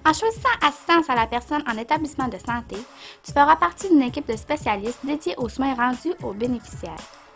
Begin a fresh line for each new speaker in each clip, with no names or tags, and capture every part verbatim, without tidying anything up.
En choisissant assistance à la personne en établissement de santé, tu feras partie d'une équipe de spécialistes dédiés aux soins rendus aux bénéficiaires.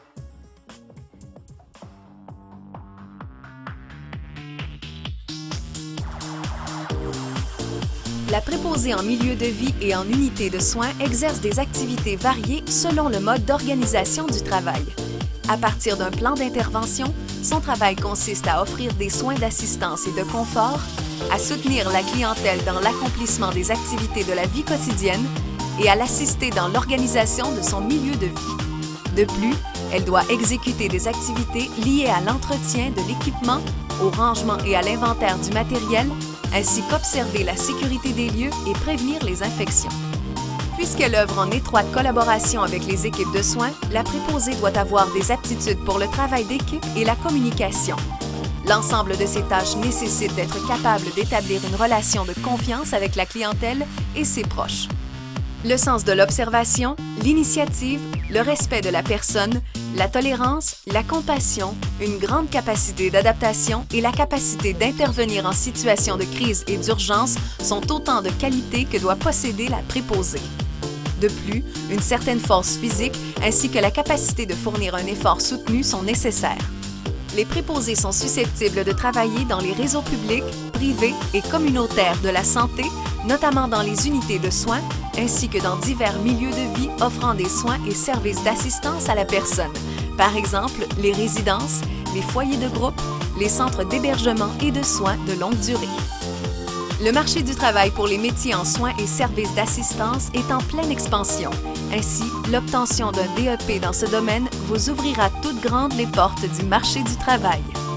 La préposée en milieu de vie et en unité de soins exerce des activités variées selon le mode d'organisation du travail. À partir d'un plan d'intervention, son travail consiste à offrir des soins d'assistance et de confort, à soutenir la clientèle dans l'accomplissement des activités de la vie quotidienne et à l'assister dans l'organisation de son milieu de vie. De plus, elle doit exécuter des activités liées à l'entretien de l'équipement, au rangement et à l'inventaire du matériel, ainsi qu'observer la sécurité des lieux et prévenir les infections. Puisqu'elle œuvre en étroite collaboration avec les équipes de soins, la préposée doit avoir des aptitudes pour le travail d'équipe et la communication. L'ensemble de ces tâches nécessite d'être capable d'établir une relation de confiance avec la clientèle et ses proches. Le sens de l'observation, l'initiative, le respect de la personne, la tolérance, la compassion, une grande capacité d'adaptation et la capacité d'intervenir en situation de crise et d'urgence sont autant de qualités que doit posséder la préposée. De plus, une certaine force physique ainsi que la capacité de fournir un effort soutenu sont nécessaires. Les préposés sont susceptibles de travailler dans les réseaux publics, privés et communautaires de la santé, notamment dans les unités de soins, ainsi que dans divers milieux de vie offrant des soins et services d'assistance à la personne, par exemple les résidences, les foyers de groupe, les centres d'hébergement et de soins de longue durée. Le marché du travail pour les métiers en soins et services d'assistance est en pleine expansion. Ainsi, l'obtention d'un D E P dans ce domaine vous ouvrira toutes grandes les portes du marché du travail.